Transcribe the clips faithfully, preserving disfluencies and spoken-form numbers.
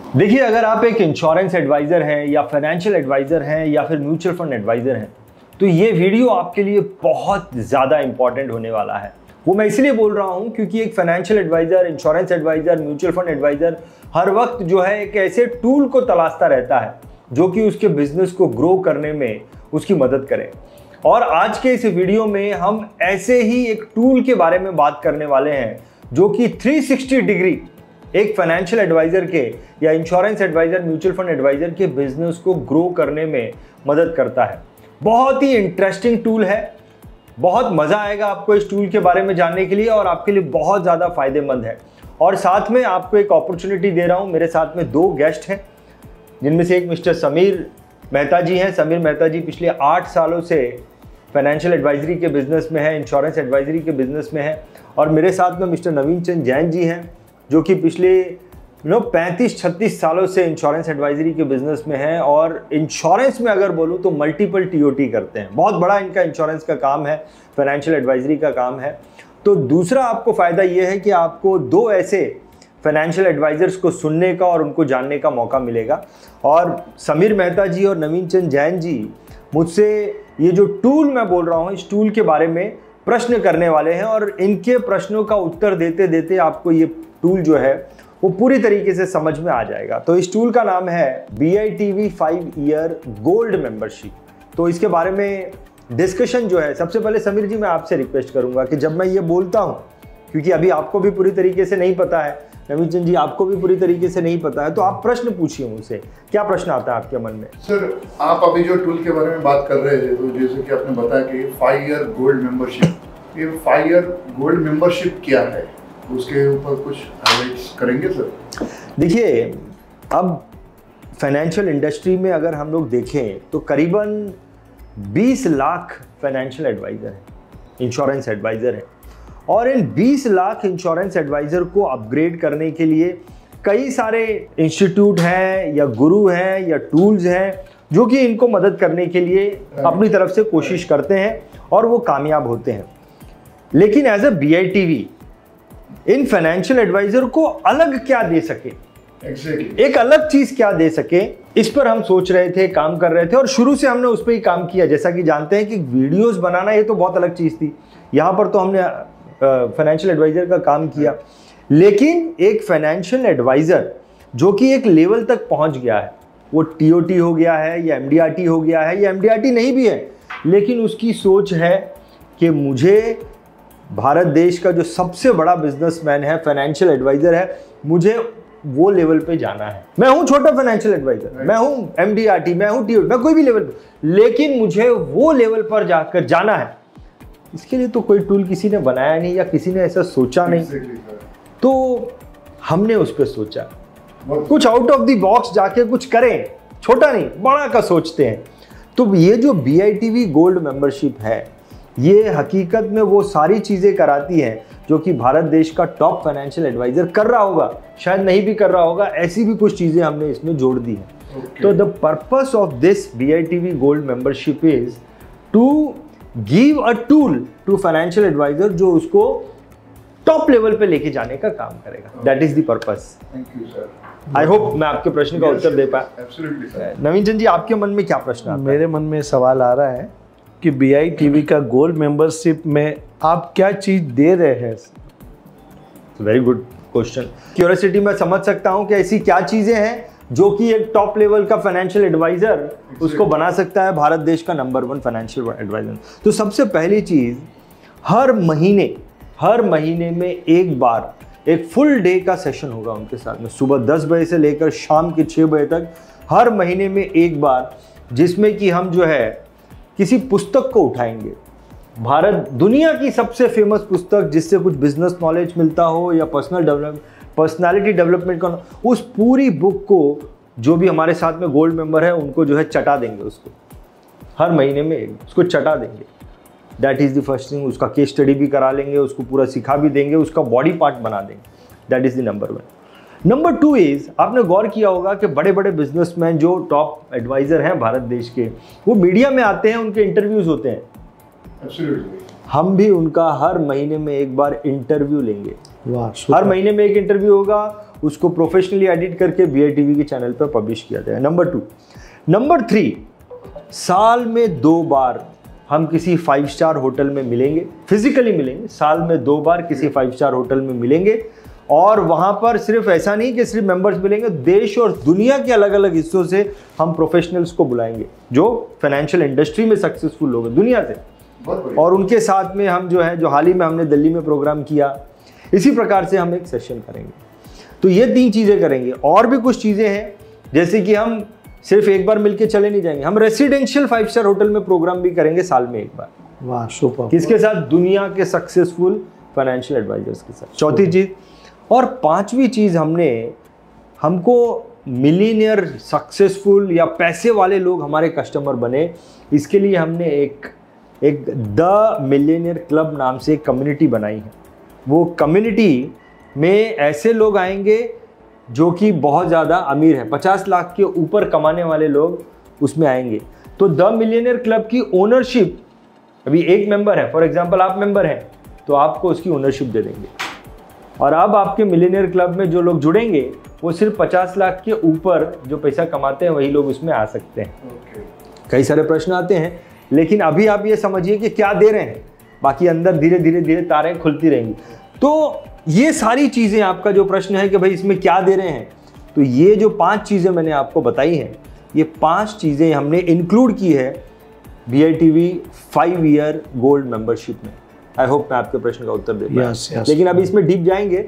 देखिए, अगर आप एक इंश्योरेंस एडवाइज़र हैं या फाइनेंशियल एडवाइज़र हैं या फिर म्यूचुअल फंड एडवाइज़र हैं, तो ये वीडियो आपके लिए बहुत ज़्यादा इंपॉर्टेंट होने वाला है। वो मैं इसलिए बोल रहा हूँ क्योंकि एक financial adviser, insurance adviser, mutual fund adviser हर वक्त जो है एक ऐसे टूल को तलाशता रहता है जो कि उसके बिजनेस को ग्रो करने में उसकी मदद करे। और आज के इस वीडियो में हम ऐसे ही एक टूल के बारे में बात करने वाले हैं जो कि तीन सौ साठ डिग्री एक फाइनेंशियल एडवाइजर के या insurance adviser, mutual fund adviser के बिजनेस को ग्रो करने में मदद करता है। बहुत ही इंटरेस्टिंग टूल है, बहुत मजा आएगा आपको इस टूल के बारे में जानने के लिए और आपके लिए बहुत ज़्यादा फायदेमंद है। और साथ में आपको एक अपॉर्चुनिटी दे रहा हूं, मेरे साथ में दो गेस्ट हैं जिनमें से एक मिस्टर समीर मेहता जी हैं। समीर मेहता जी पिछले आठ सालों से फाइनेंशियल एडवाइजरी के बिजनेस में है, इंश्योरेंस एडवाइजरी के बिजनेस में है। और मेरे साथ में मिस्टर नवीन चंद जैन जी हैं जो कि पिछले नो पैंतीस छत्तीस सालों से इंश्योरेंस एडवाइजरी के बिजनेस में हैं और इंश्योरेंस में अगर बोलूँ तो मल्टीपल टीओटी करते हैं। बहुत बड़ा इनका इंश्योरेंस का काम है, फाइनेंशियल एडवाइजरी का काम है। तो दूसरा आपको फ़ायदा ये है कि आपको दो ऐसे फाइनेंशियल एडवाइजर्स को सुनने का और उनको जानने का मौका मिलेगा। और समीर मेहता जी और नवीन चंद जैन जी मुझसे ये जो टूल मैं बोल रहा हूँ, इस टूल के बारे में प्रश्न करने वाले हैं और इनके प्रश्नों का उत्तर देते देते आपको ये टूल जो है वो पूरी तरीके से समझ में आ जाएगा। तो इस टूल का नाम है B I T V five year gold membership. तो इसके बारे में डिस्कशन जो है, सबसे पहले समीर जी मैं आपसे रिक्वेस्ट करूंगा कि जब मैं ये बोलता हूं, क्योंकि अभी आपको भी पूरी तरीके से नहीं पता है, नवीन चंद जी आपको भी पूरी तरीके से नहीं पता है, तो आप प्रश्न पूछिए मुझसे, क्या प्रश्न आता है आपके मन में? सर, आप अभी जो टूल के बारे में बात कर रहे थे, तो जैसे कि आपने बताया कि फाइव ईयर गोल्ड मेंबरशिप, ये फाइव ईयर गोल्ड मेंबरशिप क्या है, उसके ऊपर कुछ हाइलाइट्स करेंगे सर? देखिए, अब फाइनेंशियल इंडस्ट्री में अगर हम लोग देखें तो करीबन बीस लाख फाइनेंशियल एडवाइज़र हैं, इंश्योरेंस एडवाइज़र हैं। और इन बीस लाख इंश्योरेंस एडवाइज़र को अपग्रेड करने के लिए कई सारे इंस्टीट्यूट हैं या गुरु हैं या टूल्स हैं जो कि इनको मदद करने के लिए अपनी तरफ से कोशिश करते हैं और वो कामयाब होते हैं। लेकिन as a B I T V इन फाइनेंशियल एडवाइजर को अलग क्या दे सके, exactly. एक अलग चीज क्या दे सके, इस पर हम सोच रहे थे, काम कर रहे थे और शुरू से हमने उस पर ही काम किया। जैसा कि जानते हैं कि वीडियोस बनाना ये तो बहुत अलग चीज थी, यहाँ पर तो हमने फाइनेंशियल एडवाइजर का काम किया। लेकिन एक फाइनेंशियल एडवाइजर जो कि एक लेवल तक पहुंच गया है, वो टी ओ टी हो गया है या एम डी आर टी हो गया है या एम डी आर टी नहीं भी है, लेकिन उसकी सोच है कि मुझे भारत देश का जो सबसे बड़ा बिजनेसमैन है, फाइनेंशियल एडवाइजर है, मुझे वो लेवल पे जाना है। मैं हूं छोटा फाइनेंशियल एडवाइजर, मैं हूं एम डी आर टी, मैं हूं टी ओ टी, मैं कोई भी लेवल, लेकिन मुझे वो लेवल पर जाकर जाना है। इसके लिए तो कोई टूल किसी ने बनाया नहीं या किसी ने ऐसा सोचा नहीं, तो हमने उस पर सोचा कुछ आउट ऑफ द बॉक्स जाके कुछ करें, छोटा नहीं बड़ा का सोचते हैं। तो ये जो B I T V gold membership है, ये हकीकत में वो सारी चीज़ें कराती हैं जो कि भारत देश का टॉप फाइनेंशियल एडवाइजर कर रहा होगा, शायद नहीं भी कर रहा होगा, ऐसी भी कुछ चीज़ें हमने इसमें जोड़ दी हैं। okay. तो the purpose of this B I T V gold membership is to give a tool to financial adviser जो उसको टॉप लेवल पे लेके जाने का काम करेगा। That is the purpose. Thank you sir. I hope मैं आपके प्रश्न का उत्तर दे पाया। Absolutely sir. नवीन चंद जी, आपके मन में क्या प्रश्न आता है? मेरे मन में सवाल आ रहा है कि बी आई टी वी का गोल्ड मेंबरशिप में आप क्या चीज दे रहे हैं? Very good question. क्यूरियोसिटी में समझ सकता हूं कि ऐसी क्या चीजें हैं जो कि एक टॉप लेवल का फाइनेंशियल एडवाइजर उसको बना सकता है भारत देश का नंबर वन फाइनेंशियल एडवाइजर। तो सबसे पहली चीज, हर महीने हर महीने में एक बार एक फुल डे का सेशन होगा उनके साथ में, सुबह दस बजे से लेकर शाम के छः बजे तक, हर महीने में एक बार, जिसमें कि हम जो है किसी पुस्तक को उठाएंगे, भारत दुनिया की सबसे फेमस पुस्तक जिससे कुछ बिजनेस नॉलेज मिलता हो या पर्सनल डेवलप पर्सनालिटी डेवलपमेंट का, उस पूरी बुक को जो भी हमारे साथ में गोल्ड मेंबर है उनको जो है चटा देंगे, उसको हर महीने में उसको चटा देंगे। That is the first thing. उसका केस स्टडी भी करा लेंगे, उसको पूरा सिखा भी देंगे, उसका बॉडी पार्ट बना देंगे। That is the number one. Number two is, आपने गौर किया होगा कि बड़े बड़े बिजनेसमैन जो टॉप एडवाइज़र हैं भारत देश के, वो मीडिया में आते हैं, उनके इंटरव्यूज़ होते हैं। Absolutely. हम भी उनका हर महीने में एक बार इंटरव्यू लेंगे। वाह, हर महीने में एक इंटरव्यू होगा उसको प्रोफेशनली एडिट करके बी आई टी वी के चैनल पर पब्लिश किया जाएगा। Number two. नंबर थ्री, साल में दो बार हम किसी फाइव स्टार होटल में मिलेंगे, फिजिकली मिलेंगे, साल में दो बार किसी फाइव स्टार होटल में मिलेंगे। और वहाँ पर सिर्फ ऐसा नहीं कि सिर्फ मेंबर्स मिलेंगे, देश और दुनिया के अलग अलग हिस्सों से हम प्रोफेशनल्स को बुलाएंगे जो फाइनेंशियल इंडस्ट्री में सक्सेसफुल लोग हैं दुनिया से, और उनके साथ में हम जो है, जो हाल ही में हमने दिल्ली में प्रोग्राम किया, इसी प्रकार से हम एक सेशन करेंगे। तो ये तीन चीज़ें करेंगे। और भी कुछ चीज़ें हैं, जैसे कि हम सिर्फ एक बार मिलके चले नहीं जाएंगे, हम रेसिडेंशियल फाइव स्टार होटल में प्रोग्राम भी करेंगे साल में एक बार। वाह, सुपर। किसके साथ? दुनिया के सक्सेसफुल फाइनेंशियल एडवाइजर्स के साथ। चौथी चीज़ और पांचवी चीज़, हमने हमको मिलीनियर सक्सेसफुल या पैसे वाले लोग हमारे कस्टमर बने, इसके लिए हमने एक एक द मिलीनियर क्लब नाम से एक कम्युनिटी बनाई है। वो कम्युनिटी में ऐसे लोग आएंगे जो कि बहुत ज़्यादा अमीर है, पचास लाख के ऊपर कमाने वाले लोग उसमें आएंगे। तो द मिलियनेयर क्लब की ओनरशिप, अभी एक मेंबर है, फॉर एग्जांपल आप मेंबर हैं तो आपको उसकी ओनरशिप दे देंगे। और अब आपके मिलियनेयर क्लब में जो लोग जुड़ेंगे वो सिर्फ पचास लाख के ऊपर जो पैसा कमाते हैं वही लोग उसमें आ सकते हैं। okay. कई सारे प्रश्न आते हैं, लेकिन अभी आप ये समझिए कि क्या दे रहे हैं, बाकी अंदर धीरे धीरे धीरे तारें खुलती रहेंगी। तो ये सारी चीज़ें, आपका जो प्रश्न है कि भाई इसमें क्या दे रहे हैं, तो ये जो पांच चीज़ें मैंने आपको बताई हैं, ये पांच चीज़ें हमने इंक्लूड की है B I T V five year gold membership में। आई होप मैं आपके प्रश्न का उत्तर दे पाया। yes, yes. लेकिन अभी इसमें डीप जाएंगे।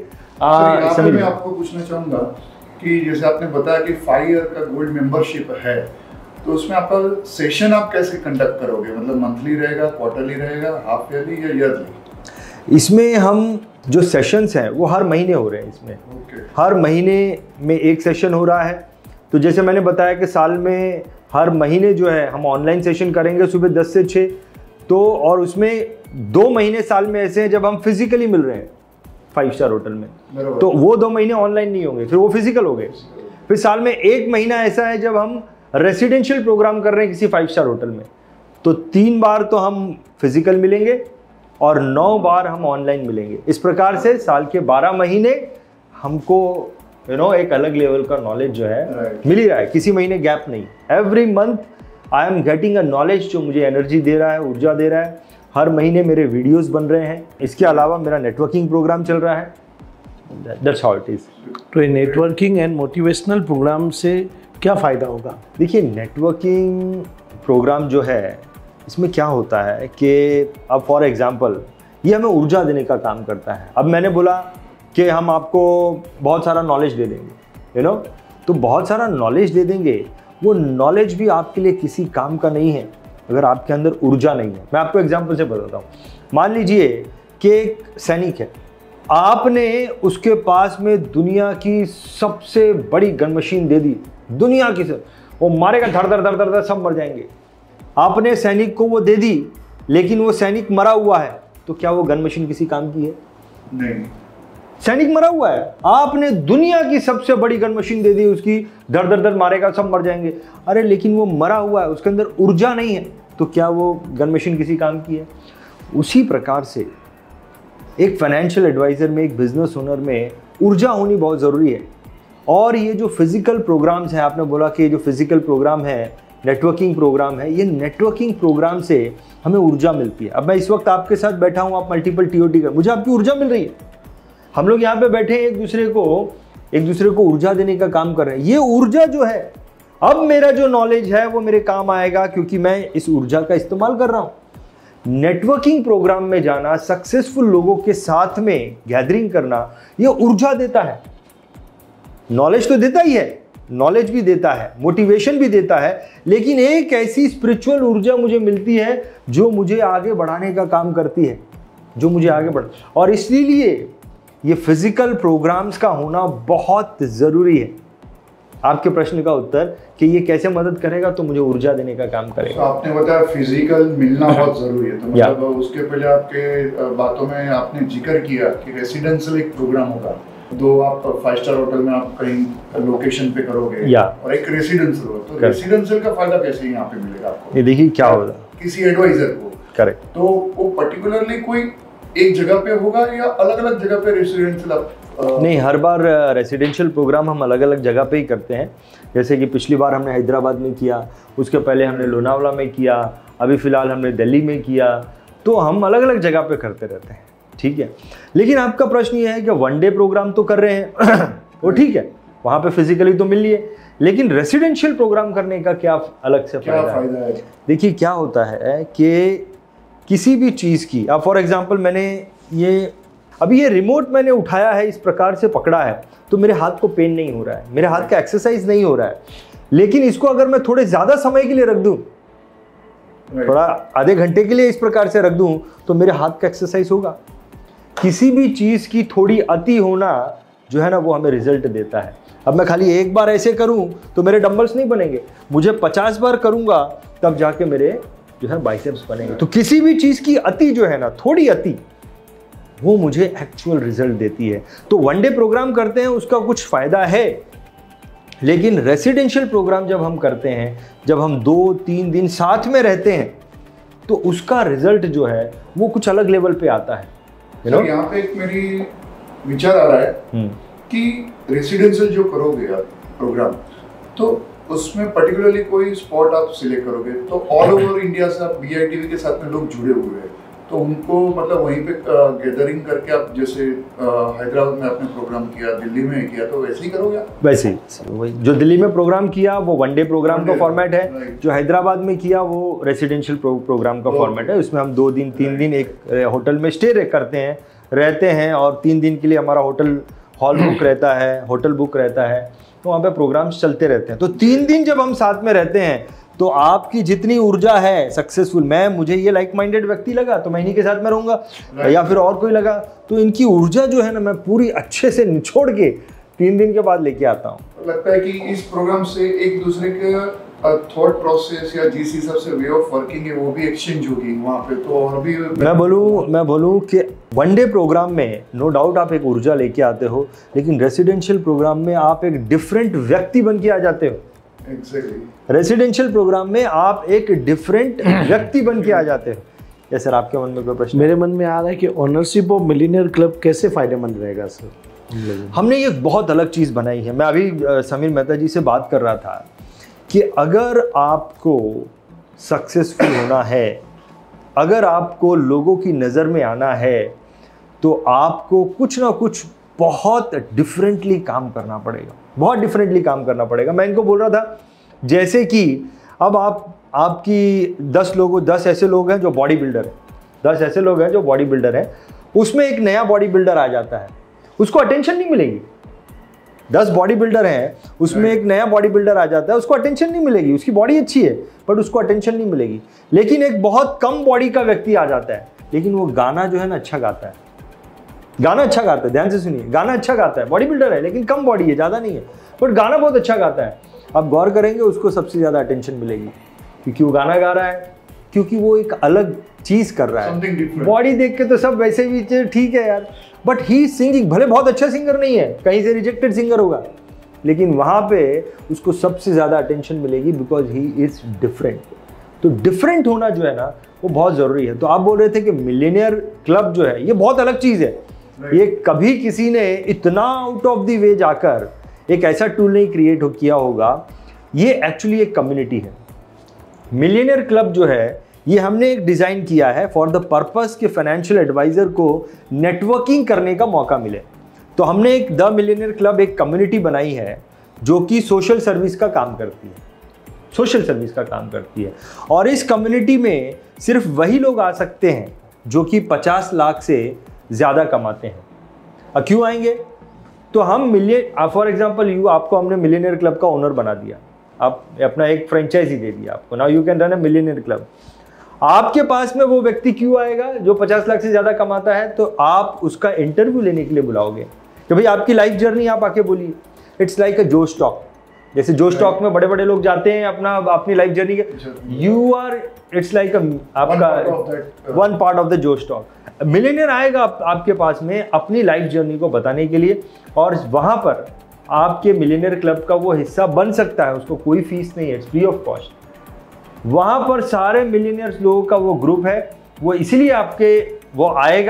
आ, सर, मैं आपको पूछना चाहूँगा कि जैसे आपने बताया कि फाइव ईयर का गोल्ड मेंबरशिप है, तो उसमें आपका सेशन आप कैसे कंडक्ट करोगे? मतलब मंथली रहेगा, क्वार्टरली रहेगा, हाफ ईयरली या ईयरली? इसमें हम जो सेशंस हैं वो हर महीने हो रहे हैं। इसमें okay. हर महीने में एक सेशन हो रहा है। तो जैसे मैंने बताया कि साल में हर महीने जो है हम ऑनलाइन सेशन करेंगे सुबह दस से छः। तो और उसमें दो महीने साल में ऐसे हैं जब हम फिजिकली मिल रहे हैं फाइव स्टार होटल में, तो वो दो महीने ऑनलाइन नहीं होंगे, फिर वो फिजिकल हो गए। फिर साल में एक महीना ऐसा है जब हम रेसिडेंशियल प्रोग्राम कर रहे हैं किसी फाइव स्टार होटल में, तो तीन बार तो हम फिजिकल मिलेंगे और नौ बार हम ऑनलाइन मिलेंगे। इस प्रकार से साल के बारह महीने हमको यू नो एक अलग लेवल का नॉलेज जो है right. मिल ही रहा है, किसी महीने गैप नहीं। Every month I am getting a knowledge जो मुझे एनर्जी दे रहा है, ऊर्जा दे रहा है। हर महीने मेरे वीडियोस बन रहे हैं। इसके अलावा मेरा नेटवर्किंग प्रोग्राम चल रहा है। That's how it is. तो ये नेटवर्किंग एंड मोटिवेशनल प्रोग्राम से क्या फ़ायदा होगा? देखिए, नेटवर्किंग प्रोग्राम जो है इसमें क्या होता है कि अब फॉर एग्जांपल ये हमें ऊर्जा देने का काम करता है। अब मैंने बोला कि हम आपको बहुत सारा नॉलेज दे देंगे, यू नो, तो बहुत सारा नॉलेज दे देंगे, वो नॉलेज भी आपके लिए किसी काम का नहीं है अगर आपके अंदर ऊर्जा नहीं है। मैं आपको एग्जांपल से बताता हूँ। मान लीजिए कि एक सैनिक है, आपने उसके पास में दुनिया की सबसे बड़ी गन मशीन दे दी, दुनिया की सब, वो मारेगा, धड़ धड़ धड़ धड़ धड़ सब मर जाएंगे। आपने सैनिक को वो दे दी, लेकिन वो सैनिक मरा हुआ है, तो क्या वो गन मशीन किसी काम की है? नहीं। सैनिक मरा हुआ है, आपने दुनिया की सबसे बड़ी गन मशीन दे दी, उसकी धड़ धड़ धड़ मारेगा, सब मर जाएंगे। अरे लेकिन वो मरा हुआ है, उसके अंदर ऊर्जा नहीं है, तो क्या वो गन मशीन किसी काम की है? उसी प्रकार से एक फाइनेंशियल एडवाइजर में, एक बिजनेस ओनर में ऊर्जा होनी बहुत ज़रूरी है। और ये जो फिजिकल प्रोग्राम्स हैं, आपने बोला कि ये जो फिजिकल प्रोग्राम है, नेटवर्किंग प्रोग्राम है, ये नेटवर्किंग प्रोग्राम से हमें ऊर्जा मिलती है। अब मैं इस वक्त आपके साथ बैठा हूँ, आप मल्टीपल टीओटी कर, मुझे आपकी ऊर्जा मिल रही है। हम लोग यहाँ पे बैठे हैं, एक दूसरे को एक दूसरे को ऊर्जा देने का काम कर रहे हैं। ये ऊर्जा जो है, अब मेरा जो नॉलेज है वो मेरे काम आएगा, क्योंकि मैं इस ऊर्जा का इस्तेमाल कर रहा हूँ। नेटवर्किंग प्रोग्राम में जाना, सक्सेसफुल लोगों के साथ में गैदरिंग करना, ये ऊर्जा देता है। नॉलेज तो देता ही है, नॉलेज भी देता है, मोटिवेशन भी देता है, लेकिन एक ऐसी स्पिरिचुअल ऊर्जा मुझे मिलती है जो मुझे आगे बढ़ाने का काम करती है, जो मुझे आगे बढ़ और इसलिए ये फिजिकल प्रोग्राम्स का होना बहुत ज़रूरी है। आपके प्रश्न का उत्तर कि ये कैसे मदद करेगा, तो मुझे ऊर्जा देने का काम करेगा। तो आपने बताया फिजिकल मिलना बहुत ज़रूरी है, तो मतलब उसके पहले आपके बातों में आपने जिक्र किया कि रेसिडेंशियल एक प्रोग्राम होगा, दो आप फाइव स्टार होटल में आप कहीं लोकेशन पे करोगे और एक रेसिडेंशियल होगा, तो रेसिडेंशियल का फायदा कैसे यहाँ पे मिलेगा आपको? ये देखिए क्या होगा, किसी एडवाइजर को, करेक्ट, तो वो पर्टिकुलरली कोई एक जगह पे होगा या अलग अलग जगह पे रेसिडेंशियल आप? नहीं, हर बार रेसिडेंशियल प्रोग्राम हम अलग अलग जगह पे ही करते हैं। जैसे कि पिछली बार हमने हैदराबाद में किया, उसके पहले हमने लोनावला में किया, अभी फ़िलहाल हमने दिल्ली में किया। तो हम अलग अलग जगह पे करते रहते हैं, ठीक है। लेकिन आपका प्रश्न ये है कि वन डे प्रोग्राम तो कर रहे हैं वो ठीक है, वहाँ पे फिजिकली तो मिल लिए, लेकिन रेसिडेंशियल प्रोग्राम करने का क्या अलग से क्या फायदा है? देखिए क्या होता है कि किसी भी चीज़ की, अब फॉर एग्जांपल मैंने ये अभी ये रिमोट मैंने उठाया है, इस प्रकार से पकड़ा है, तो मेरे हाथ को पेन नहीं हो रहा है, मेरे हाथ का एक्सरसाइज नहीं हो रहा है। लेकिन इसको अगर मैं थोड़े ज़्यादा समय के लिए रख दूं, थोड़ा आधे घंटे के लिए इस प्रकार से रख दूं, तो मेरे हाथ का एक्सरसाइज होगा। किसी भी चीज़ की थोड़ी अति होना जो है ना, वो हमें रिजल्ट देता है। अब मैं खाली एक बार ऐसे करूं तो मेरे डंबल्स नहीं बनेंगे, मुझे पचास बार करूंगा तब जाके मेरे जो है बाइसेप्स बनेंगे। तो किसी भी चीज़ की अति जो है ना, थोड़ी अति, वो मुझे एक्चुअल रिजल्ट देती है। तो वन डे प्रोग्राम करते हैं उसका कुछ फ़ायदा है, लेकिन रेसिडेंशियल प्रोग्राम जब हम करते हैं, जब हम दो तीन दिन साथ में रहते हैं, तो उसका रिजल्ट जो है वो कुछ अलग लेवल पे आता है। you know? यहाँ पे एक मेरी विचार आ रहा है कि रेसिडेंशियल जो करोगे आप प्रोग्राम, तो उसमें पर्टिकुलरली कोई स्पॉट आप सिलेक्ट करोगे, तो ऑल ओवर इंडिया से आप बी आई टी वी के साथ में लोग जुड़े हुए हैं, तो उनको मतलब वहीं पे गैदरिंग करके आप जैसे हैदराबाद में आपने प्रोग्राम किया, दिल्ली में किया, तो वैसे ही करोगे? वैसे ही जो दिल्ली में प्रोग्राम किया वो वन डे प्रोग्राम का फॉर्मेट है, जो हैदराबाद में किया वो रेसिडेंशियल प्रो, प्रोग्राम का फॉर्मेट है। उसमें हम दो दिन तीन दिन एक होटल में स्टे करते हैं, रहते हैं, और तीन दिन के लिए हमारा होटल हॉल बुक रहता है, होटल बुक रहता है, तो वहाँ पे प्रोग्राम्स चलते रहते हैं। तो तीन दिन जब हम साथ में रहते हैं, तो आपकी जितनी ऊर्जा है सक्सेसफुल, मैं मुझे ये लाइक माइंडेड व्यक्ति लगा तो मैं इन्हीं के साथ में रहूँगा, या फिर और कोई लगा, तो इनकी ऊर्जा जो है ना, मैं पूरी अच्छे से निचोड़ के तीन दिन के बाद लेके आता हूँ। लगता है कि इस प्रोग्राम से एक दूसरे के थॉट प्रोसेस या जिस हिसाब से वे ऑफ वर्किंग है वो भी एक्सचेंज होगी वहाँ पे, तो और भी मैं बोलूँ मैं बोलूँ कि वन डे प्रोग्राम में नो डाउट आप एक ऊर्जा लेके आते हो, लेकिन रेसिडेंशियल प्रोग्राम में आप एक डिफरेंट व्यक्ति बन के आ जाते हो। Exactly. रेसिडेंशियल प्रोग्राम में आप एक डिफरेंट व्यक्ति बन के आ जाते हो। या सर आपके मन में कोई प्रश्न? मेरे मन में आ रहा है कि ओनरशिप ऑफ मिलियनियर क्लब कैसे फायदेमंद रहेगा सर? हमने ये बहुत अलग चीज़ बनाई है। मैं अभी समीर मेहता जी से बात कर रहा था कि अगर आपको सक्सेसफुल होना है, अगर आपको लोगों की नज़र में आना है, तो आपको कुछ ना कुछ बहुत डिफरेंटली काम करना पड़ेगा, बहुत डिफरेंटली काम करना पड़ेगा। मैं इनको बोल रहा था जैसे कि अब आप आपकी दस लोगों दस ऐसे लोग हैं जो बॉडी बिल्डर हैं, दस ऐसे लोग हैं जो बॉडी बिल्डर हैं, उसमें एक नया बॉडी बिल्डर आ जाता है, उसको अटेंशन नहीं मिलेगी। दस बॉडी बिल्डर हैं, उसमें एक नया बॉडी बिल्डर आ जाता है, उसको अटेंशन नहीं मिलेगी। उसकी बॉडी अच्छी है बट उसको अटेंशन नहीं मिलेगी। लेकिन एक बहुत कम बॉडी का व्यक्ति आ जाता है, लेकिन वो गाना जो है ना अच्छा गाता है, गाना अच्छा गाता है, ध्यान से सुनिए, गाना अच्छा गाता है, बॉडी बिल्डर है लेकिन कम बॉडी है, ज़्यादा नहीं है, बट गाना बहुत अच्छा गाता है। आप गौर करेंगे उसको सबसे ज़्यादा अटेंशन मिलेगी, क्योंकि वो गाना गा रहा है, क्योंकि वो एक अलग चीज़ कर रहा है। बॉडी देख के तो सब वैसे भी ठीक है यार, बट ही सिंगिंग, भले बहुत अच्छा सिंगर नहीं है, कहीं से रिजेक्टेड सिंगर होगा, लेकिन वहाँ पे उसको सबसे ज़्यादा अटेंशन मिलेगी बिकॉज ही इज़ डिफरेंट। तो डिफरेंट होना जो है ना वो बहुत ज़रूरी है। तो आप बोल रहे थे कि मिलियनियर क्लब जो है ये बहुत अलग चीज़ है। ये कभी किसी ने इतना आउट ऑफ द वे जाकर एक ऐसा टूल नहीं क्रिएट किया होगा। ये एक्चुअली एक कम्युनिटी है। मिलियनियर क्लब जो है ये हमने एक डिज़ाइन किया है फॉर द पर्पस कि फाइनेंशियल एडवाइज़र को नेटवर्किंग करने का मौका मिले। तो हमने एक द मिलियनियर क्लब एक कम्युनिटी बनाई है जो कि सोशल सर्विस का काम करती है, सोशल सर्विस का काम करती है। और इस कम्युनिटी में सिर्फ वही लोग आ सकते हैं जो कि पचास लाख से ज़्यादा कमाते हैं। अब क्यों आएंगे? तो हम मिलियन फॉर एग्जांपल यू आपको हमने मिलियनियर क्लब का ओनर बना दिया, आप अपना एक फ्रेंचाइजी दे दिया आपको, now you can run a millionaire club. आपके पास में वो व्यक्ति क्यों आएगा जो पचास लाख से ज़्यादा कमाता है? तो आप उसका इंटरव्यू लेने के लिए बुलाओगे कि भाई आपकी लाइफ जर्नी आप आके बोलिए। इट्स लाइक अ जोश टॉक, जैसे जोश टॉक में बड़े बड़े लोग जाते हैं अपना अपनी लाइफ जर्नी के, यू आर इट्स लाइक आपका one part of the Josh talk. Millionaire आएगा आप, आपके पास में अपनी लाइफ जर्नी को बताने के लिए, और वहाँ पर आपके मिलियनियर क्लब का वो हिस्सा बन सकता है, उसको कोई फीस नहीं है, इट्स फ्री ऑफ कॉस्ट। वहाँ पर सारे मिलियनियर्स लोगों का वो ग्रुप है, वो इसीलिए आपके वो आएगा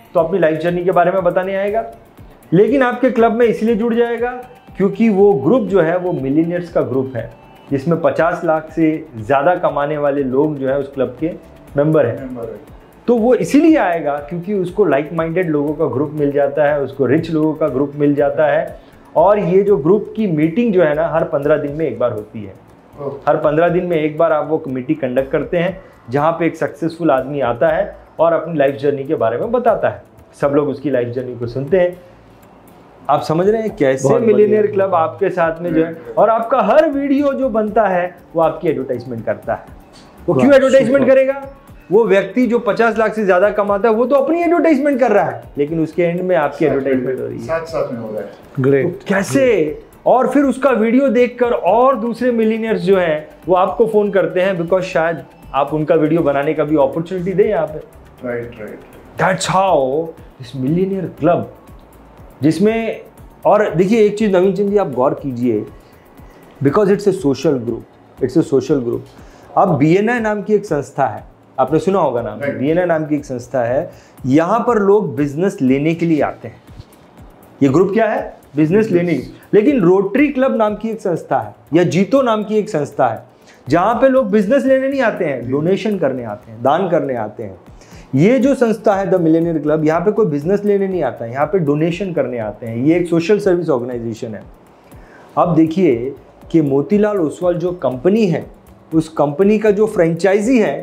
तो अपनी लाइफ जर्नी के बारे में बताने आएगा, लेकिन आपके क्लब में इसलिए जुड़ जाएगा क्योंकि वो ग्रुप जो है वो मिलीनियर्स का ग्रुप है, जिसमें पचास लाख से ज़्यादा कमाने वाले लोग जो है उस क्लब के मेंबर हैं। तो वो इसीलिए आएगा क्योंकि उसको लाइक माइंडेड लोगों का ग्रुप मिल जाता है, उसको रिच लोगों का ग्रुप मिल जाता है। और ये जो ग्रुप की मीटिंग जो है ना, हर पंद्रह दिन में एक बार होती है। हर पंद्रह दिन में एक बार आप वो कमेटी कंडक्ट करते हैं, जहाँ पे एक सक्सेसफुल आदमी आता है और अपनी लाइफ जर्नी के बारे में बताता है। सब लोग उसकी लाइफ जर्नी को सुनते हैं। आप समझ रहे हैं कैसे मिलियनेयर क्लब आपके साथ में जो है, और आपका हर वीडियो जो बनता है वो आपकी एडवर्टाइजमेंट करता है। वो क्यों एडवर्टाइजमेंट करेगा? वो व्यक्ति जो पचास लाख से ज्यादा कमाता है वो तो अपनी एडवर्टाइजमेंट कर रहा है, लेकिन उसके एंड में आपकी एडवर्टाइजमेंट हो रही है, साथ साथ में हो रहा है। ग्रेट। तो कैसे? और फिर उसका वीडियो देखकर और दूसरे मिलियनियर्स जो हैं वो आपको फोन करते हैं, बिकॉज शायद आप उनका वीडियो बनाने का भी अपॉर्चुनिटी दें यहाँ पे। Right right that's how this millionaire club, जिसमें, और देखिए एक चीज़ नवीन चंद जी आप गौर कीजिए, because it's a social group, it's a social group. अब बी एन आई नाम की एक संस्था है, आपने सुना होगा नाम, बी एन आई नाम की एक संस्था है। यहाँ पर लोग बिजनेस लेने के लिए आते हैं। ये ग्रुप क्या है? बिजनेस लेने की। लेकिन रोटरी क्लब नाम की एक संस्था है, या जीतो नाम की एक संस्था है, जहाँ पे लोग बिजनेस लेने नहीं आते हैं, डोनेशन करने आते हैं, दान करने आते हैं। ये जो संस्था है द मिलियनियर क्लब, यहाँ पे कोई बिजनेस लेने नहीं आता है, यहाँ पे डोनेशन करने आते हैं। ये एक सोशल सर्विस ऑर्गेनाइजेशन है। अब देखिए कि मोतीलाल ओसवाल जो कंपनी है, उस कंपनी का जो फ्रेंचाइजी है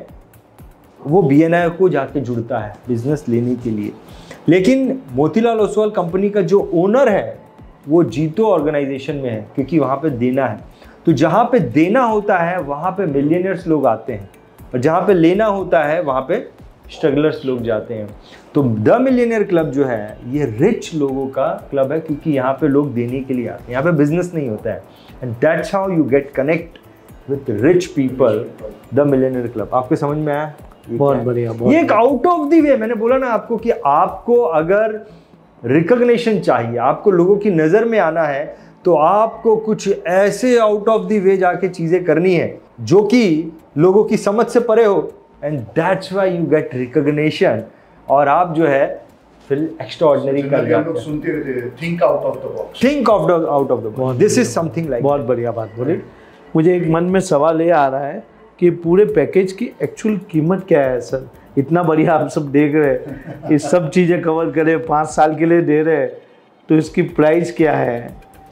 वो बी एन आई को जाके जुड़ता है बिजनेस लेने के लिए। लेकिन मोतीलाल ओसवाल कंपनी का जो ओनर है वो जीतो ऑर्गेनाइजेशन में है, क्योंकि वहाँ पे देना है। तो जहाँ पे देना होता है वहाँ पे मिलियनियर्स लोग आते हैं, और जहाँ पे लेना होता है वहाँ पे स्ट्रगलर्स लोग जाते हैं। तो द मिलियनियर क्लब जो है ये रिच लोगों का क्लब है, क्योंकि यहाँ पे लोग देने के लिए आते हैं, यहाँ पे बिजनेस नहीं होता है। And that's how you get connect with rich people, the millionaire club. आपको समझ में आया? बहुत बढ़िया। ये एक आउट ऑफ द वे, मैंने बोला ना आपको कि आपको अगर रिकॉग्निशन चाहिए, आपको लोगों की नज़र में आना है, तो आपको कुछ ऐसे आउट ऑफ द वे जाके चीज़ें करनी है जो कि लोगों की समझ से परे हो। And that's why you get recognition, और आप जो है फिर एक्स्ट्रा ऑर्डिनरी कर जाते हैं। सुनते रहते, think out of the box, think of the out of the box. This is something like. बहुत बढ़िया बात बोली। मुझे एक मन में सवाल ये आ रहा है कि पूरे पैकेज की एक्चुअल कीमत क्या है सर? इतना बढ़िया आप सब देख रहे हैं, ये सब चीज़ें कवर करे, पाँच साल के लिए दे रहे हैं, तो इसकी प्राइस क्या है?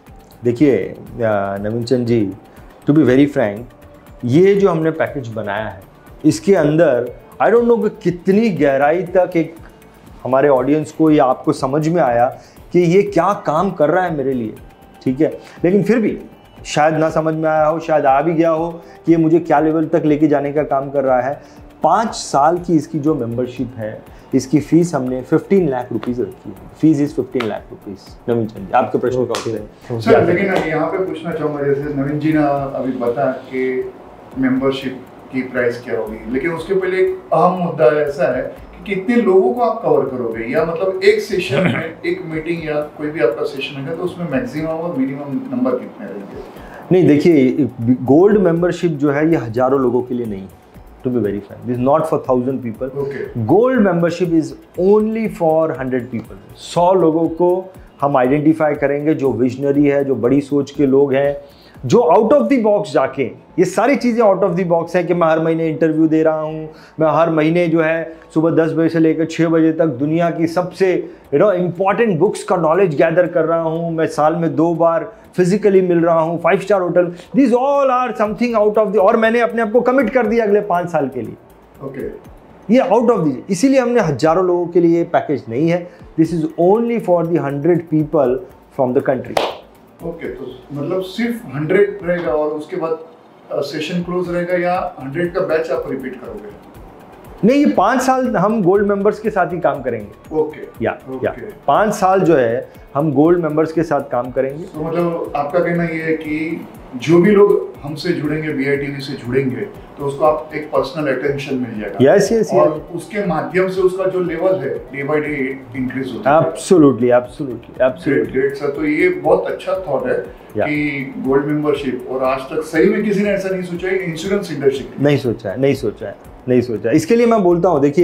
देखिए Naveen Chand ji, to be very frank, ये जो हमने पैकेज बनाया है इसके अंदर आई डोंट नो कि कितनी गहराई तक एक हमारे ऑडियंस को या आपको समझ में आया कि ये क्या काम कर रहा है मेरे लिए, ठीक है। लेकिन फिर भी शायद ना समझ में आया हो, शायद आ भी गया हो कि ये मुझे क्या लेवल तक लेके जाने का काम कर रहा है। पाँच साल की इसकी जो मेंबरशिप है, इसकी फीस हमने पंद्रह लाख रुपीस रखी है। फीस इज पंद्रह लाख रुपीस। नवीन चंद आपके प्रश्न का उत्तर है सर। लेकिन यहाँ पे पूछना चाहूँगा, जैसे नवीन जी ने अभी बताया कि मेंबरशिप की प्राइस क्या होगी, लेकिन उसके पहले एक अहम मुद्दा ऐसा है कि कितने लोगों को आप कवर करोगे, या मतलब एक सेशन में, एक मीटिंग या कोई भी आपका सेशन है तो उसमें मैक्सिमम और मिनिमम नंबर कितने रहेंगे? नहीं, देखिए गोल्ड मेंबरशिप जो है ये हजारों लोगों के लिए नहीं है, to be very frank, this not for thousand people. Gold membership is only for hundred people. सौ लोगों को हम आइडेंटिफाई करेंगे जो विजनरी है, जो बड़ी सोच के लोग हैं, जो आउट ऑफ द बॉक्स जाके, ये सारी चीज़ें आउट ऑफ द बॉक्स है कि मैं हर महीने इंटरव्यू दे रहा हूँ, मैं हर महीने जो है सुबह दस बजे से लेकर छः बजे तक दुनिया की सबसे यू नो इम्पॉर्टेंट बुक्स का नॉलेज गैदर कर रहा हूँ, मैं साल में दो बार फिजिकली मिल रहा हूँ, five star hotel, this all are something out of the, और मैंने अपने आप को कमिट कर दिया अगले पाँच साल के लिए। Okay okay. ये आउट ऑफ द, इसीलिए हमने हजारों लोगों के लिए पैकेज नहीं है। This is only for the hundred people from the country. Okay, तो मतलब सिर्फ हंड्रेड रहेगा और उसके बाद सेशन क्लोज रहेगा, या हंड्रेड का बैच आप रिपीट करोगे? नहीं, ये पाँच साल हम गोल्ड मेंबर्स के साथ ही काम करेंगे। ओके या ओके। या पाँच साल जो है हम गोल्ड मेंबर्स के साथ काम करेंगे। तो मतलब आपका कहना ये है कि जो भी लोग हमसे जुड़ेंगे, बी आई टी वी से जुड़ेंगे, तो उसको आप एक पर्सनल अटेंशन मिल जाएगा। यस यस और उसके माध्यम से उसका जो लेवल है डे बाय डे इंक्रीज होता है। Absolutely absolutely absolutely great sir. तो ये बहुत अच्छा थॉट है कि गोल्ड मेंबरशिप, और आज तक सही में किसी ने ऐसा नहीं सोचा है। इंश्योरेंस इंडस्ट्री नहीं सोचा है, नहीं सोचा है, नहीं सोचा है। इसके लिए मैं बोलता हूँ, देखिए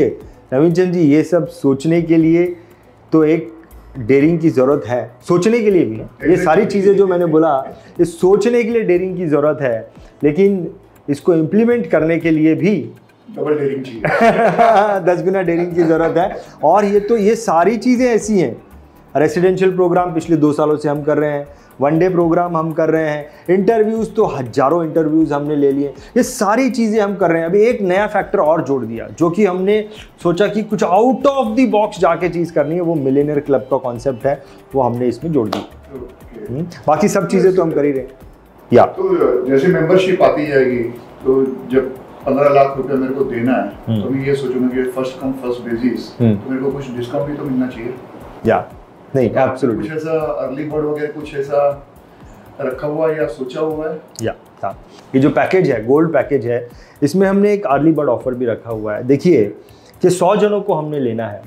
नवीन चंद जी, ये सब सोचने के लिए तो एक डेयरिंग की ज़रूरत है, सोचने के लिए भी। ये सारी चीज़ें जो मैंने बोला, ये सोचने के लिए डेयरिंग की ज़रूरत है, लेकिन इसको इम्प्लीमेंट करने के लिए भी डबल डेयरिंग चाहिए दस गुना डेयरिंग की ज़रूरत है। और ये तो ये सारी चीज़ें ऐसी हैं। रेसिडेंशियल प्रोग्राम पिछले दो सालों से हम कर रहे हैं, वन डे प्रोग्राम हम कर रहे हैं, इंटरव्यूज़ तो हज़ारों इंटरव्यूज़ हमने ले लिए, ये सारी चीज़ें हम कर रहे हैं। अभी एक नया फैक्टर और जोड़ दिया, जो कि हमने सोचा कि कुछ आउट ऑफ द बॉक्स जाके चीज़ करनी है, वो मिलियनेयर क्लब का कॉन्सेप्ट है, वो हमने इसमें जोड़ दिया। okay. बाकी सब चीज़ें तो हम कर ही रहे हैं। या तो जैसे मेंबरशिप आती जाएगी, तो जब पंद्रह लाख रुपए मेरे को देना है, तो मैं ये सोचूंगा कि फर्स्ट कम फर्स्ट बेसिस, तो मेरे को कुछ डिस्काउंट भी तो मिलना चाहिए। या नहीं, एब्सोल्युटली। कुछ ऐसा अर्ली बर्ड वगैरह कुछ ऐसा रखा हुआ है या सोचा हुआ है? या हाँ, ये जो पैकेज है, गोल्ड पैकेज है, इसमें हमने एक अर्ली बर्ड ऑफर भी रखा हुआ है। देखिए कि सौ जनों को हमने लेना है,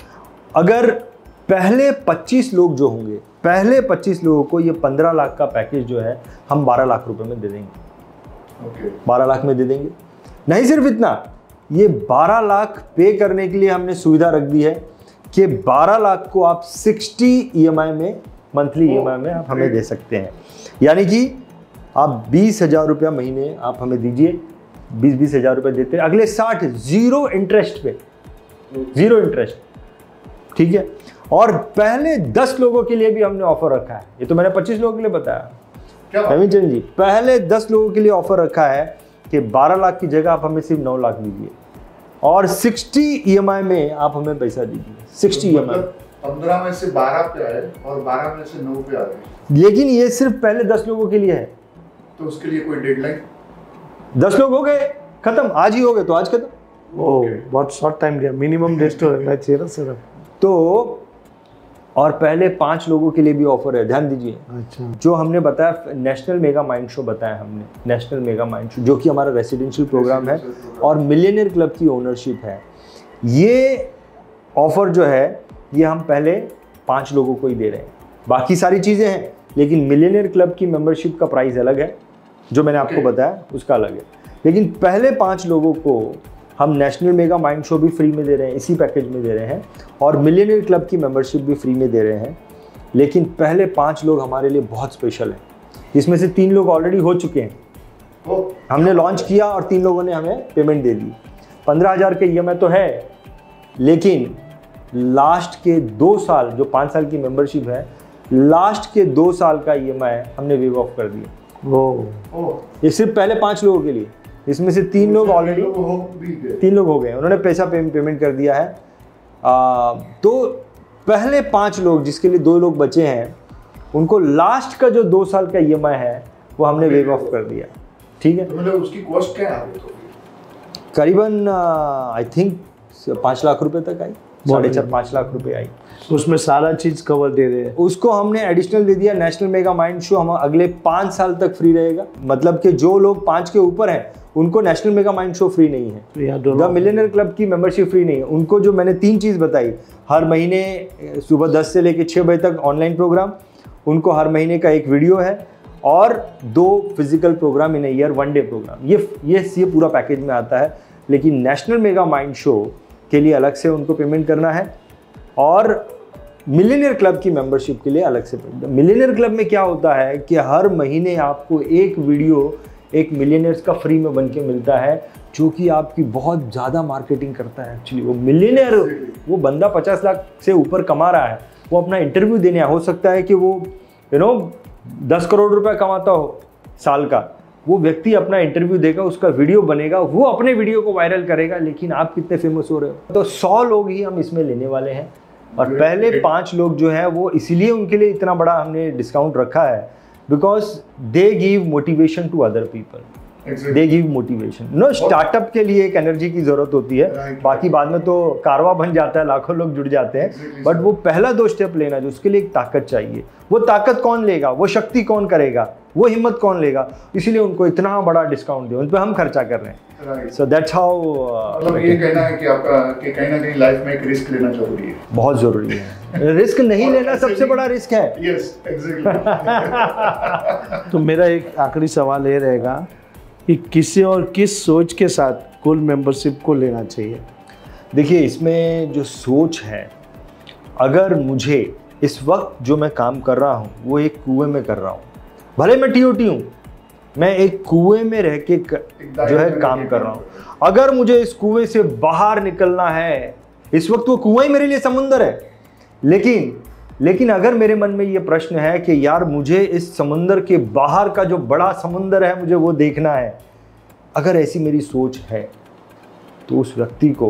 अगर पहले पच्चीस लोग जो होंगे, पहले पच्चीस लोगों को ये पंद्रह लाख का पैकेज जो है हम बारह लाख रुपए में दे देंगे। ओके, बारह लाख में दे देंगे। नहीं सिर्फ इतना, ये बारह लाख पे करने के लिए हमने सुविधा रख दी है कि बारह लाख को आप साठ ईएमआई में, मंथली ईएमआई में आप हमें दे सकते हैं। यानी कि आप बीस हजार रुपया महीने आप हमें दीजिए, बीस बीस हजार रुपये देते हैं, अगले साठ जीरो इंटरेस्ट पे, जीरो इंटरेस्ट, ठीक है। और पहले दस लोगों के लिए भी हमने ऑफर रखा है, ये तो मैंने पच्चीस लोगों के लिए बताया नवीन चंद जी, पहले दस लोगों के लिए ऑफर रखा है कि बारह लाख की जगह आप हमें सिर्फ नौ लाख दीजिए और साठ ईएमआई में आप हमें पैसा दीजिए। साठ ईएमआई पंद्रह में से बारह पे आए और बारह में से नौ पे आ गए, लेकिन ये सिर्फ पहले दस लोगों के लिए है। तो उसके लिए कोई डेडलाइन? दस लोग हो गए, खत्म, आज ही हो गए तो आज खत्म। ओह, बहुत शॉर्ट टाइम दिया, मिनिमम डेज तो रहना चाहिए ना सर। तो और पहले पांच लोगों के लिए भी ऑफर है, ध्यान दीजिए। अच्छा, जो हमने बताया नेशनल मेगा माइंड शो बताया हमने, नेशनल मेगा माइंड शो, जो कि हमारा रेसिडेंशियल प्रोग्राम है और मिलियनेयर क्लब की ओनरशिप है। ये ऑफर जो है ये हम पहले पांच लोगों को ही दे रहे हैं, बाकी सारी चीज़ें हैं, लेकिन मिलियनेयर क्लब की मेंबरशिप का प्राइस अलग है, जो मैंने आपको बताया उसका अलग है। लेकिन पहले पांच लोगों को हम नेशनल मेगा माइंड शो भी फ्री में दे रहे हैं, इसी पैकेज में दे रहे हैं, और मिलियनेयर क्लब की मेंबरशिप भी फ्री में दे रहे हैं। लेकिन पहले पांच लोग हमारे लिए बहुत स्पेशल हैं, इसमें से तीन लोग ऑलरेडी हो चुके हैं, हमने लॉन्च किया और तीन लोगों ने हमें पेमेंट दे दी। पंद्रह हज़ार के ईएमआई तो है, लेकिन लास्ट के दो साल, जो पाँच साल की मेंबरशिप है, लास्ट के दो साल का ईएमआई हमने वेव ऑफ कर दिया। वो ये सिर्फ पहले पांच लोगों के लिए, इसमें से तीन लोग ऑलरेडी तीन लोग हो गए, उन्होंने पैसा पे, पेमेंट कर दिया है। आ, तो पहले पांच लोग, जिसके लिए दो लोग बचे हैं, उनको लास्ट का जो दो साल का ईएमआई है वो हमने वेव ऑफ कर दिया, ठीक है। तो मतलब उसकी कॉस्ट क्या आ रही? करीबन आई थिंक पाँच लाख रुपए तक आई, साढ़े चार पाँच लाख रुपए आई। उसमें सारा चीज कवर दे रहे हैं। उसको हमने एडिशनल दे दिया, नेशनल मेगा माइंड शो हम अगले पाँच साल तक फ्री रहेगा। मतलब कि जो लोग पाँच के ऊपर हैं उनको national mega mind show free नहीं है, द मिलियनेयर क्लब की मेंबरशिप फ्री नहीं है। उनको जो मैंने तीन चीज़ बताई, हर महीने सुबह दस से लेकर छः बजे तक ऑनलाइन प्रोग्राम, उनको हर महीने का एक वीडियो है, और दो physical program in year, one day program, ये ये ये पूरा पैकेज में आता है। लेकिन नेशनल मेगा माइंड शो के लिए अलग से उनको पेमेंट करना है, और मिलियनेयर क्लब की मेंबरशिप के लिए अलग से पेमेंट। मिलियनेयर क्लब में क्या होता है कि हर महीने आपको एक वीडियो एक मिलियनेयर्स का फ्री में बन के मिलता है, जो कि आपकी बहुत ज़्यादा मार्केटिंग करता है। एक्चुअली वो मिलियनेयर, वो बंदा पचास लाख से ऊपर कमा रहा है, वो अपना इंटरव्यू देने हो सकता है कि वो यू नो दस करोड़ रुपए कमाता हो साल का, वो व्यक्ति अपना इंटरव्यू देगा, उसका वीडियो बनेगा, वो अपने वीडियो को वायरल करेगा। लेकिन आप कितने फेमस हो रहे हो? तो सौ लोग ही हम इसमें लेने वाले हैं, और पहले पांच लोग जो है वो इसीलिए उनके लिए इतना बड़ा हमने डिस्काउंट रखा है, because they give motivation to other people, they give motivation. No, startup के लिए एक एनर्जी की जरूरत होती है, right, बाकी बाद में तो कारवा बन जाता है, लाखों लोग जुड़ जाते हैं, exactly, बट वो पहला दो स्टेप लेना, जो उसके लिए एक ताकत चाहिए, वो ताकत कौन लेगा, वो शक्ति कौन करेगा, वो हिम्मत कौन लेगा, इसीलिए उनको इतना बड़ा डिस्काउंट दिया, उन पर हम खर्चा कर रहे हैं। सो दैट्स हाउ, मतलब ये कहना है कि आपका कि कहीं ना कहीं लाइफ में एक रिस्क लेना जरूरी है, बहुत जरूरी है। रिस्क नहीं लेना सबसे बड़ा रिस्क है। Yes, exactly. तो मेरा एक आखिरी सवाल ये रहेगा कि किसे और किस सोच के साथ गोल्ड मेंबरशिप को लेना चाहिए? देखिए, इसमें जो सोच है, अगर मुझे इस वक्त जो मैं काम कर रहा हूँ वो एक कुएं में कर रहा हूँ, भले मैं टीओटी हूँ, मैं एक कुएं में रह के जो है काम कर रहा हूँ। अगर मुझे इस कुएं से बाहर निकलना है, इस वक्त वो कुआं ही मेरे लिए समुंदर है, लेकिन लेकिन अगर मेरे मन में ये प्रश्न है कि यार मुझे इस समुंदर के बाहर का जो बड़ा समुंदर है मुझे वो देखना है, अगर ऐसी मेरी सोच है तो उस व्यक्ति को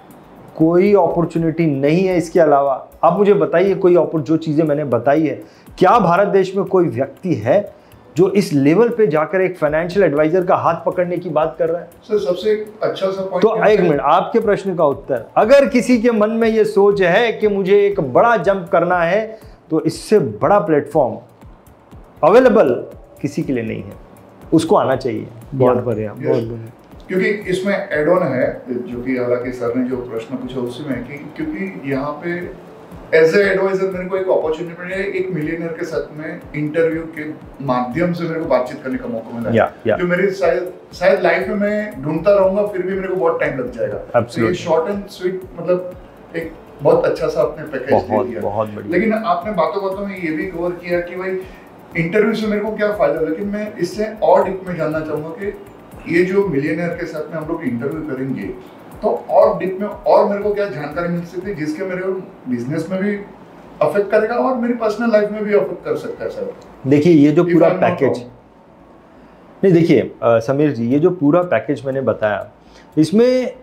कोई अपॉर्चुनिटी नहीं है इसके अलावा। आप मुझे बताइए, कोई जो चीज़ें मैंने बताई है, क्या भारत देश में कोई व्यक्ति है जो इस लेवल पे जाकर एक फाइनेंशियल एडवाइजर का हाथ पकड़ने की बात कर रहा है? सर सबसे अच्छा सा पॉइंट, तो एक मिनट, आपके प्रश्न का उत्तर, अगर किसी के मन में ये सोच है कि मुझे एक बड़ा जंप करना है, तो इससे बड़ा प्लेटफॉर्म अवेलेबल किसी के लिए नहीं है, उसको आना चाहिए। बहुत बढ़िया, बहुत बढ़िया। क्योंकि इसमें एड ऑन है, जो कि हालांकि सर ने जो प्रश्न पूछा उसमें, कि क्योंकि यहाँ पे एज ए एडवाइजर मेरे को एक अपॉर्चुनिटी मिली है, एक मिलियनियर के साथ में इंटरव्यू के माध्यम से मेरे को बातचीत करने का मौका मिला yeah, yeah. जो मेरी शायद शायद लाइफ में मैं ढूंढता रहूंगा, फिर भी मेरे को बहुत टाइम लग जाएगा। तो ये शॉर्ट एंड स्वीट, मतलब एक बहुत अच्छा सा आपने पैकेज दे दिया। बहुत बढ़िया। लेकिन आपने बातों बातों में ये भी कवर किया कि भाई इंटरव्यू से मेरे को क्या फायदा, लेकिन मैं इससे और डीप में जानना चाहूंगा कि ये जो मिलियनियर के साथ में हम लोग इंटरव्यू करेंगे तो और डीप में और मेरे को क्या जानकारी मिल सकती है जिसके मेरे बिजनेस में भी अफेक्ट करेगा और मेरी पर्सनल लाइफ में भी अफेक्ट कर सकता है सर? देखिए, ये जो पूरा पैकेज, नहीं देखिए समीर जी, ये जो पूरा पैकेज मैंने बताया, इसमें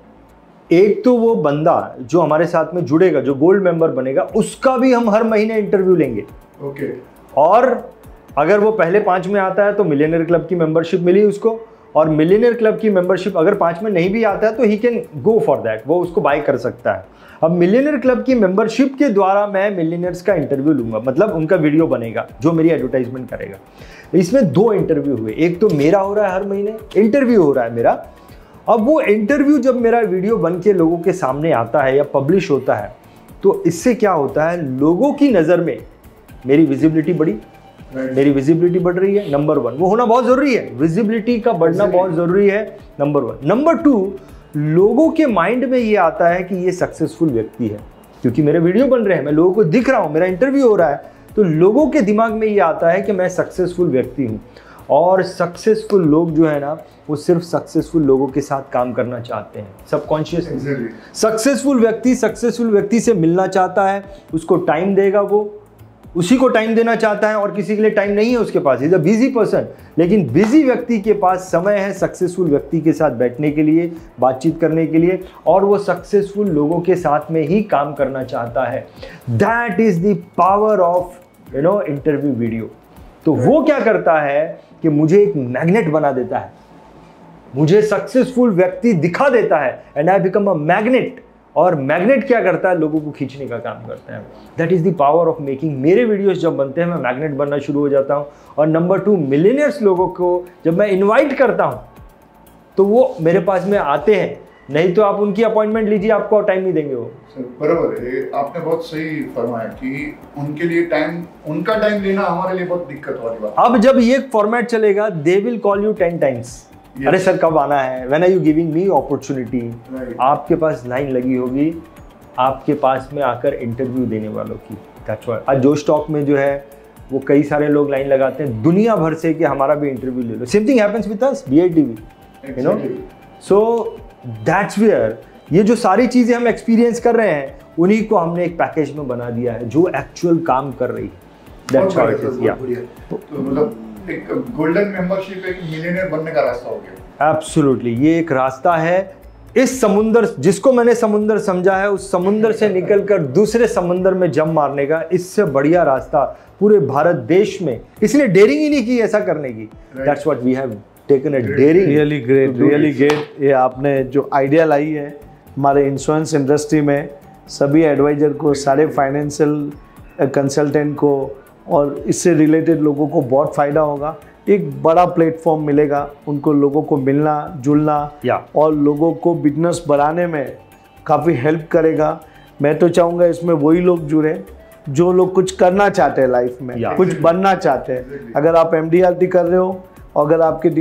एक तो वो बंदा जो हमारे साथ में जुड़ेगा, जो गोल्ड मेंबर बनेगा, उसका भी हम हर महीने इंटरव्यू लेंगे। ओके। और अगर वो पहले पांच में आता है तो मिलियनियर क्लब की मेंबरशिप मिली उसको, और मिलियनियर क्लब की मेंबरशिप अगर पांच में नहीं भी आता है तो ही कैन गो फॉर दैट, वो उसको बाय कर सकता है। अब मिलियनियर क्लब की मेंबरशिप के द्वारा मैं मिलियनियर्स का इंटरव्यू लूंगा, मतलब उनका वीडियो बनेगा जो मेरी एडवर्टाइजमेंट करेगा। इसमें दो इंटरव्यू हुए, एक तो मेरा हो रहा है, हर महीने इंटरव्यू हो रहा है मेरा। अब वो इंटरव्यू जब मेरा वीडियो बन के लोगों के सामने आता है या पब्लिश होता है, तो इससे क्या होता है, लोगों की नज़र में मेरी विजिबिलिटी बढ़ी, मेरी विजिबिलिटी बढ़ रही है, नंबर वन। वो होना बहुत जरूरी है, विजिबिलिटी का बढ़ना बहुत जरूरी है, नंबर वन। नंबर टू, लोगों के माइंड में ये आता है कि ये सक्सेसफुल व्यक्ति है, क्योंकि मेरे वीडियो बन रहे हैं, मैं लोगों को दिख रहा हूं, मेरा इंटरव्यू हो रहा है, तो लोगों के दिमाग में ये आता है कि मैं सक्सेसफुल व्यक्ति हूं। और सक्सेसफुल लोग जो है ना, वो सिर्फ सक्सेसफुल लोगों के साथ काम करना चाहते हैं, सबकॉन्शियस। सक्सेसफुल व्यक्ति सक्सेसफुल व्यक्ति से मिलना चाहता है, उसको टाइम देगा, वो उसी को टाइम देना चाहता है, और किसी के लिए टाइम नहीं है उसके पास, इज अ बिजी पर्सन। लेकिन बिजी व्यक्ति के पास समय है सक्सेसफुल व्यक्ति के साथ बैठने के लिए, बातचीत करने के लिए, और वो सक्सेसफुल लोगों के साथ में ही काम करना चाहता है। That is the power of you know interview video. तो वो क्या करता है कि मुझे एक मैग्नेट बना देता है, मुझे सक्सेसफुल व्यक्ति दिखा देता है, and I become a magnet. और मैग्नेट क्या करता है, लोगों को खींचने का काम करता है। That is the power of making. मेरे वीडियोस जब बनते हैं मैं मैग्नेट बनना शुरू हो जाता हूँ। और नंबर टू, मिलियनियर्स लोगों को जब मैं इनवाइट करता हूँ तो वो मेरे पास में आते हैं, नहीं तो आप उनकी अपॉइंटमेंट लीजिए, आपको टाइम नहीं देंगे वो। बराबर है, आपने बहुत सही फरमाया कि उनके लिए टाइम, उनका टाइम लेना हमारे लिए बहुत दिक्कत वाली बात। अब जब ये फॉर्मेट चलेगा, they will call you ten times, अरे सर कब आना है, when are you giving me opportunity. आपके पास लाइन लगी होगी आपके पास में आकर इंटरव्यू देने वालों की। दैट्स व्हाई आज जो स्टॉक में जो है वो कई सारे लोग लाइन लगाते हैं दुनिया भर से कि हमारा भी इंटरव्यू ले लो। Same thing happens with us, B I T V, you know. So that's where ये जो सारी चीज़ें हम एक्सपीरियंस कर रहे हैं, उन्हीं को हमने एक पैकेज में बना दिया है जो एक्चुअल काम कर रही है। That's how it is. या तो मतलब एक गोल्डन मेंबरशिप एक मिलियनियर बनने का रास्ता हो गया। एब्सोल्युटली, ये एक रास्ता है इस समुंदर, जिसको मैंने समुंदर समझा है, उस समुंदर से निकलकर दूसरे समुंदर में जंप मारने का इससे बढ़िया रास्ता पूरे भारत देश में, इसलिए डेयरिंग ही नहीं की ऐसा करने की। That's what we have taken a daring. Really great, really great. ये आपने जो आइडिया लाई है हमारे इंश्योरेंस इंडस्ट्री में, सभी एडवाइजर को, सारे फाइनेंशियल कंसल्टेंट को और इससे रिलेटेड लोगों को बहुत फ़ायदा होगा। एक बड़ा प्लेटफॉर्म मिलेगा उनको, लोगों को मिलना जुलना या और लोगों को बिजनेस बढ़ाने में काफ़ी हेल्प करेगा। मैं तो चाहूँगा इसमें वही लोग जुड़े जो लोग कुछ करना चाहते हैं लाइफ में, कुछ बनना चाहते हैं। अगर आप एम डी आर टी कर रहे हो, अगर आपके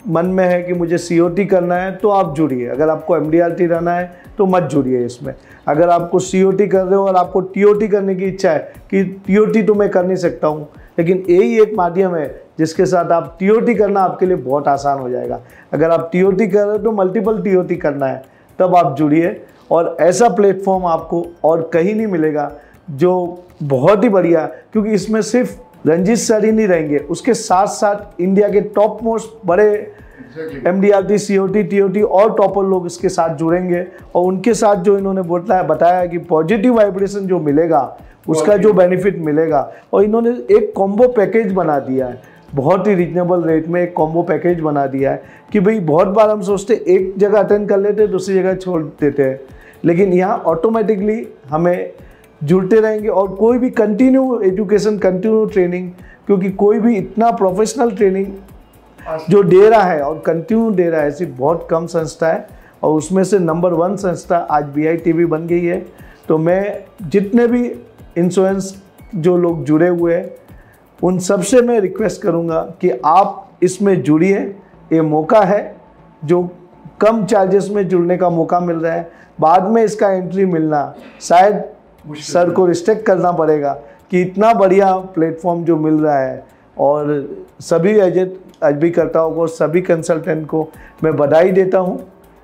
मन में है कि मुझे सीओटी करना है तो आप जुड़िए। अगर आपको एमडीआरटी रहना है तो मत जुड़िए इसमें। अगर आपको सीओटी कर रहे हो और आपको टीओटी करने की इच्छा है कि टीओटी तो मैं कर नहीं सकता हूँ, लेकिन यही एक माध्यम है जिसके साथ आप टीओटी करना आपके लिए बहुत आसान हो जाएगा। अगर आप टीओटी कर रहे हो तो मल्टीपल टीओटी करना है, तब आप जुड़िए। और ऐसा प्लेटफॉर्म आपको और कहीं नहीं मिलेगा जो बहुत ही बढ़िया, क्योंकि इसमें सिर्फ रंजीत सर ही नहीं रहेंगे, उसके साथ साथ इंडिया के टॉप मोस्ट बड़े एमडीआरटी, सीओटी, टीओटी और टॉपर लोग इसके साथ जुड़ेंगे। और उनके साथ जो इन्होंने बताया बताया कि पॉजिटिव वाइब्रेशन जो मिलेगा उसका जो बेनिफिट मिलेगा, और इन्होंने एक कॉम्बो पैकेज बना दिया है, बहुत ही रिजनेबल रेट में एक कॉम्बो पैकेज बना दिया है कि भाई बहुत बार हम सोचते एक जगह अटेंड कर लेते दूसरी जगह छोड़ देते हैं, लेकिन यहाँ ऑटोमेटिकली हमें जुड़ते रहेंगे और कोई भी कंटिन्यू एजुकेशन, कंटिन्यू ट्रेनिंग, क्योंकि कोई भी इतना प्रोफेशनल ट्रेनिंग जो दे रहा है और कंटिन्यू दे रहा है ऐसी बहुत कम संस्था है, और उसमें से नंबर वन संस्था आज बीआईटीवी बन गई है। तो मैं जितने भी इंश्योरेंस जो लोग जुड़े हुए हैं उन सबसे मैं रिक्वेस्ट करूंगा कि आप इसमें जुड़िए। ये मौका है जो कम चार्जेस में जुड़ने का मौका मिल रहा है, बाद में इसका एंट्री मिलना शायद सर को रिस्ट्रिक्ट करना पड़ेगा कि इतना बढ़िया प्लेटफॉर्म जो मिल रहा है। और सभी एजेंट अभिकर्ताओं को, सभी कंसल्टेंट को मैं बधाई देता हूं।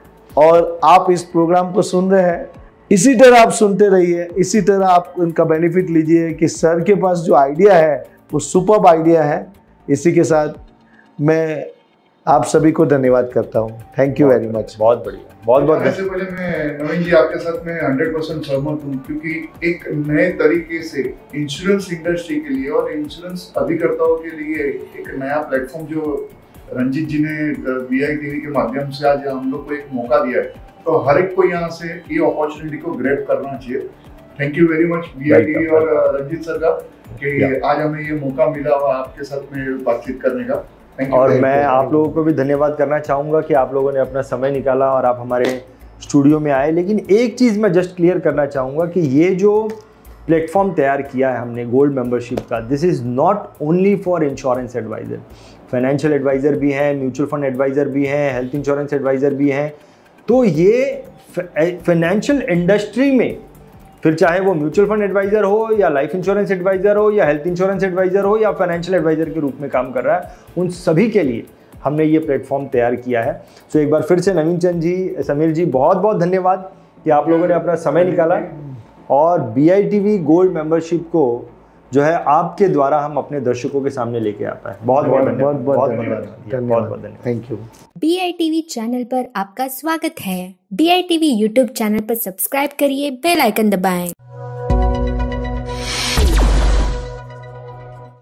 और आप इस प्रोग्राम को सुन रहे हैं, इसी तरह आप सुनते रहिए, इसी तरह आप उनका बेनिफिट लीजिए कि सर के पास जो आइडिया है वो सुपर्ब आइडिया है। इसी के साथ मैं आप सभी को धन्यवाद करता हूँ। Thank you very much. बहुत बढ़िया, बहुत बहुत इससे पहले मैं नवीन जी आपके साथ में हंड्रेड परसेंट सहमत हूँ, क्योंकि एक नए तरीके से इंश्योरेंस इंडस्ट्री के लिए और इंश्योरेंस अभिकर्ताओं के लिए एक नया प्लेटफॉर्म जो रंजीत जी ने बीआईटीवी के माध्यम से आज हम लोग को एक मौका दिया है, तो हर एक को यहाँ से ये अपॉर्चुनिटी को ग्रैब करना चाहिए। Thank you very much BITV और रंजीत सर का कि आज हमें ये मौका मिला हुआ आपके साथ में बातचीत करने का। और मैं आप लोगों को भी धन्यवाद करना चाहूँगा कि आप लोगों ने अपना समय निकाला और आप हमारे स्टूडियो में आए। लेकिन एक चीज़ मैं जस्ट क्लियर करना चाहूँगा कि ये जो प्लेटफॉर्म तैयार किया है हमने गोल्ड मेंबरशिप का, this is not only for insurance advisor, financial advisor भी हैं, म्यूचुअल फंड एडवाइज़र भी हैं, हेल्थ इंश्योरेंस एडवाइज़र भी हैं। तो ये फाइनेंशियल इंडस्ट्री में, फिर चाहे वो म्यूचुअल फंड एडवाइज़र हो या लाइफ इंश्योरेंस एडवाइज़र हो या हेल्थ इंश्योरेंस एडवाइज़र हो या फाइनेंशियल एडवाइज़र के रूप में काम कर रहा है, उन सभी के लिए हमने ये प्लेटफॉर्म तैयार किया है। सो एक बार फिर से नवीन चंद जी, समीर जी, बहुत बहुत धन्यवाद कि आप लोगों ने अपना समय निकाला और बीआईटीवी गोल्ड मेंबरशिप को जो है आपके द्वारा हम अपने दर्शकों के सामने लेके आ पाए। बहुत बहुत धन्यवाद, बहुत धन्यवाद, बहुत बहुत धन्यवाद। Thank you. बीआईटीवी चैनल पर आपका स्वागत है। बीआईटीवी यूट्यूब चैनल पर सब्सक्राइब करिए, बेल आइकन दबाएं।